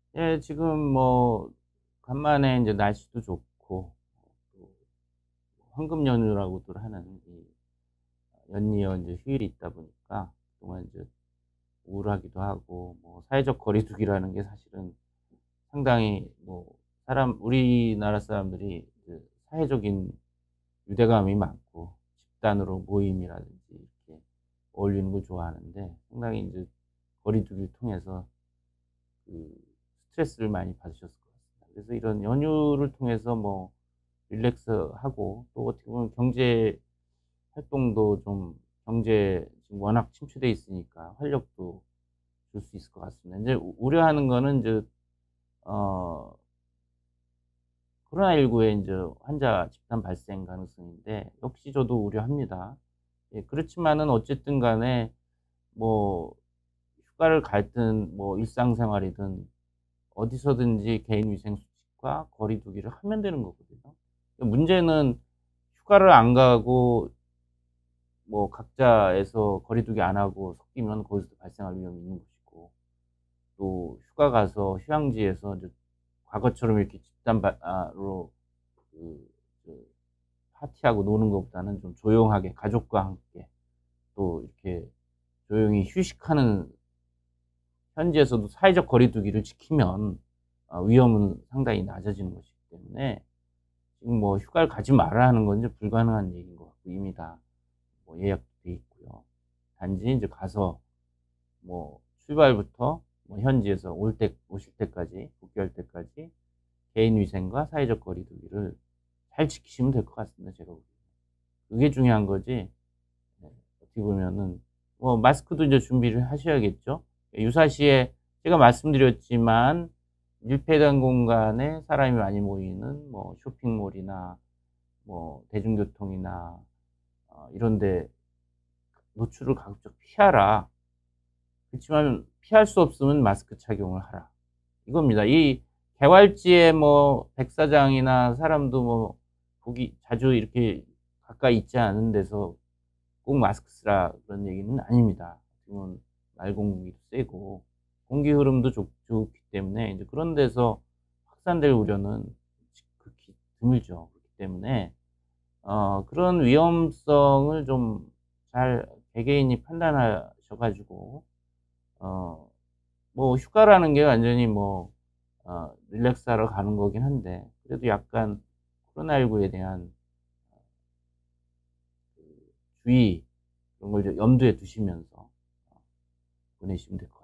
예, 지금 뭐 간만에 인제 날씨도 좋고 또 황금 연휴라고들 하는 이 연이어 인제 휴일이 있다 보니까 그동안 인제 우울하기도 하고 뭐 사회적 거리두기라는 게 사실은 상당히 뭐 우리나라 사람들이 그 사회적인 유대감이 많고 집단으로 모임이라든지 이렇게 어울리는 걸 좋아하는데 상당히 인제 거리두기를 통해서 그 스트레스를 많이 받으셨을 것 같습니다. 그래서 이런 연휴를 통해서 뭐 릴렉스하고 또 어떻게 보면 경제 활동도 좀 경제 지금 워낙 침체돼 있으니까 활력도 줄 수 있을 것 같습니다. 인제 우려하는 거는 인제 어 코로나19의 인제 환자 집단 발생 가능성인데 역시 저도 우려합니다. 예, 그렇지만은 어쨌든 간에 뭐 휴가를 가든 뭐 일상생활이든 어디서든지 개인 위생 수칙과 거리 두기를 하면 되는 거거든요. 문제는 휴가를 안 가고 뭐 각자에서 거리 두기 안 하고 섞이면 거기서도 발생할 위험이 있는 것이고, 또 휴가 가서 휴양지에서 이제 과거처럼 이렇게 집단 로 그 그 파티하고 노는 것보다는 좀 조용하게 가족과 함께 또 이렇게 조용히 휴식하는 현지에서도 사회적 거리 두기를 지키면 위험은 상당히 낮아지는 것이기 때문에 지금 뭐 휴가를 가지 말라는 건 이제 불가능한 얘기인 것 같고 이미 다 뭐 예약도 돼 있고요. 단지 인제 가서 뭐 출발부터 뭐 현지에서 오실 때까지 복귀할 때까지 개인 위생과 사회적 거리 두기를 잘 지키시면 될 것 같습니다, 제가 보기에는. 그게 중요한 거지. 네. 어떻게 보면은 뭐 마스크도 이제 준비를 하셔야겠죠. 유사시에 제가 말씀드렸지만 밀폐된 공간에 사람이 많이 모이는 뭐 쇼핑몰이나 뭐 대중교통이나 이런 데 노출을 가급적 피하라. 그렇지만 피할 수 없으면 마스크 착용을 하라. 이겁니다. 이 개활지에 뭐 백사장이나 사람도 뭐 보기 자주 이렇게 가까이 있지 않은 데서 꼭 마스크 쓰라 그런 얘기는 아닙니다. 지금은 날 공기도 세고 공기 흐름도 좋기 때문에 이제 그런 데서 확산될 우려는 극히 드물죠. 그렇기 때문에 그런 위험성을 좀 잘 개개인이 판단하셔 가지고 어 뭐 휴가라는 게 완전히 뭐 릴렉스하러 가는 거긴 한데 그래도 약간 코로나19에 대한 그 주의 그런 걸 좀 염두에 두시면서 보내시면 될 것 같습니다.